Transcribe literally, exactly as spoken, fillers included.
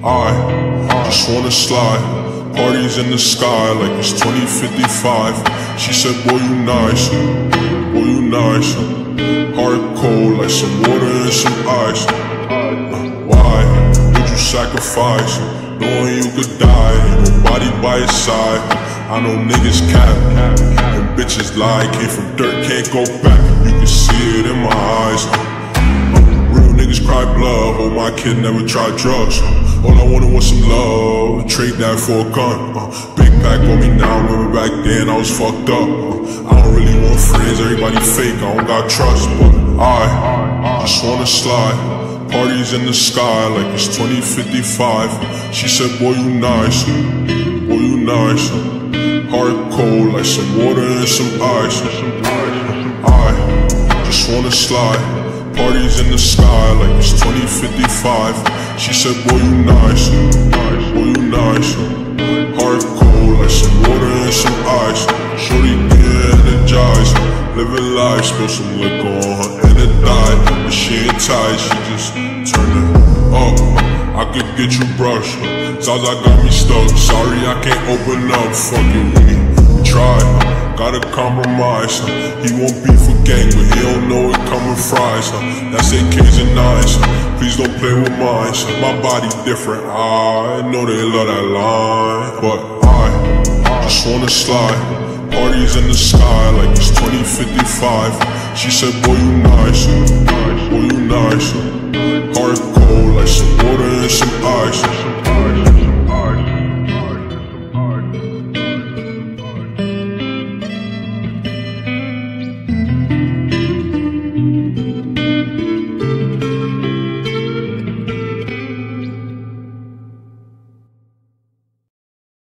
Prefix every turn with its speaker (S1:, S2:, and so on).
S1: I just wanna slide. Parties in the sky like it's twenty fifty-five. She said, boy, you nice, boy, you nice. Heart cold like some water and some ice. Why would you sacrifice, knowing you could die, nobody by your side? I know niggas cap, and bitches lie. Came from dirt, can't go back. You can see it in my eyes. Real niggas cry blood. Hope my kid never tried drugs. All I wanted was some love. Trade that for a gun. Uh, big pack on me now. Remember back then I was fucked up. Uh, I don't really want friends. Everybody fake. I don't got trust. But I just wanna slide. Parties in the sky like it's twenty fifty-five. She said, boy, you nice, boy, you nice. Heart cold like some water and some ice. I just wanna slide. Parties in the sky like it's twenty fifty-five. She said, boy, you nice, boy, you nice. Heart cold like some water and some ice. Shorty get energized, living life. Spill some liquor on her and it died. But she ain't tired, she just turned it up. I could get you brushed. Zaza got me stuck. Sorry, I can't open up. Fuck it, we try. Gotta compromise. He won't be for gang, but he don't know it coming fries. That's A Ks and nines. Please don't play with mine. My body different. I know they love that line, but I just wanna slide. Parties in the sky like it's twenty fifty-five. She said, boy, you nice, boy, you nice. Heart cold like some water and some ice.